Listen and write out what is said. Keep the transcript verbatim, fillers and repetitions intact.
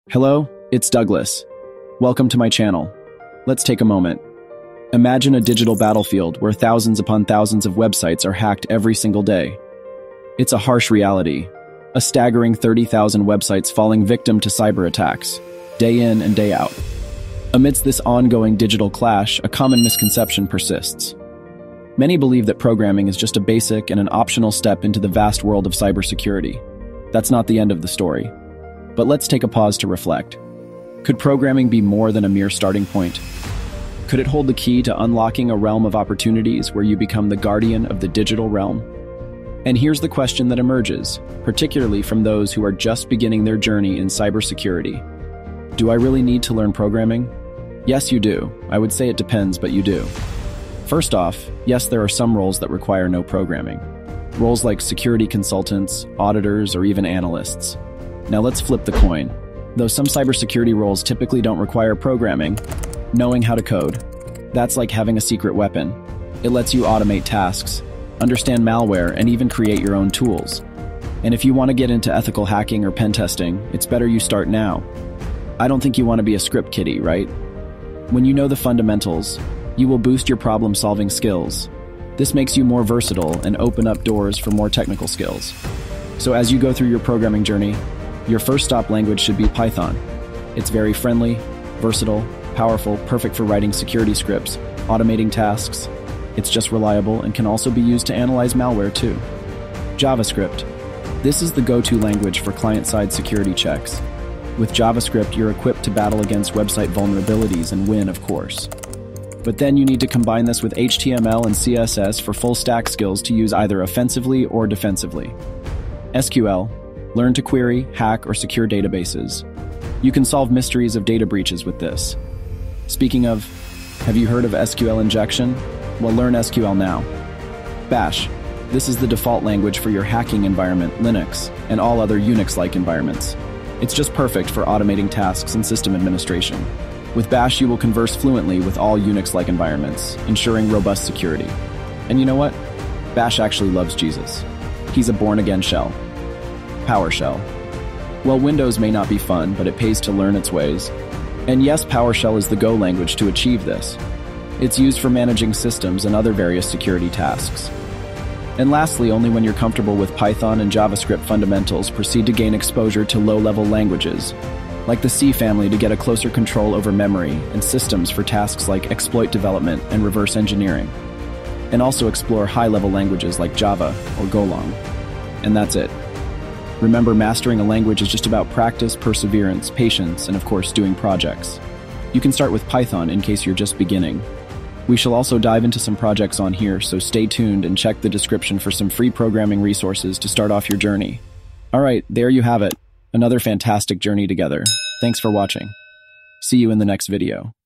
Hello, it's Douglas. Welcome to my channel. Let's take a moment. Imagine a digital battlefield where thousands upon thousands of websites are hacked every single day. It's a harsh reality, a staggering thirty thousand websites falling victim to cyber attacks, day in and day out. Amidst this ongoing digital clash, a common misconception persists. Many believe that programming is just a basic and an optional step into the vast world of cybersecurity. That's not the end of the story. But let's take a pause to reflect. Could programming be more than a mere starting point? Could it hold the key to unlocking a realm of opportunities where you become the guardian of the digital realm? And here's the question that emerges, particularly from those who are just beginning their journey in cybersecurity. Do I really need to learn programming? Yes, you do. I would say it depends, but you do. First off, yes, there are some roles that require no programming. Roles like security consultants, auditors, or even analysts. Now let's flip the coin. Though some cybersecurity roles typically don't require programming, knowing how to code, that's like having a secret weapon. It lets you automate tasks, understand malware, and even create your own tools. And if you want to get into ethical hacking or pen testing, it's better you start now. I don't think you want to be a script kiddie, right? When you know the fundamentals, you will boost your problem-solving skills. This makes you more versatile and open up doors for more technical skills. So as you go through your programming journey, your first stop language should be Python. It's very friendly, versatile, powerful, perfect for writing security scripts, automating tasks. It's just reliable and can also be used to analyze malware too. JavaScript. This is the go-to language for client-side security checks. With JavaScript, you're equipped to battle against website vulnerabilities and win, of course. But then you need to combine this with H T M L and C S S for full-stack skills to use either offensively or defensively. S Q L. Learn to query, hack, or secure databases. You can solve mysteries of data breaches with this. Speaking of, have you heard of S Q L injection? Well, learn S Q L now. Bash. This is the default language for your hacking environment, Linux, and all other Unix-like environments. It's just perfect for automating tasks and system administration. With Bash, you will converse fluently with all Unix-like environments, ensuring robust security. And you know what? Bash actually loves Jesus. He's a born-again shell. PowerShell. Well, Windows may not be fun, but it pays to learn its ways. And yes, PowerShell is the Go language to achieve this. It's used for managing systems and other various security tasks. And lastly, only when you're comfortable with Python and JavaScript fundamentals, proceed to gain exposure to low-level languages, like the C family to get a closer control over memory and systems for tasks like exploit development and reverse engineering. And also explore high-level languages like Java or Golang. And that's it. Remember, mastering a language is just about practice, perseverance, patience, and of course, doing projects. You can start with Python in case you're just beginning. We shall also dive into some projects on here, so stay tuned and check the description for some free programming resources to start off your journey. All right, there you have it. Another fantastic journey together. Thanks for watching. See you in the next video.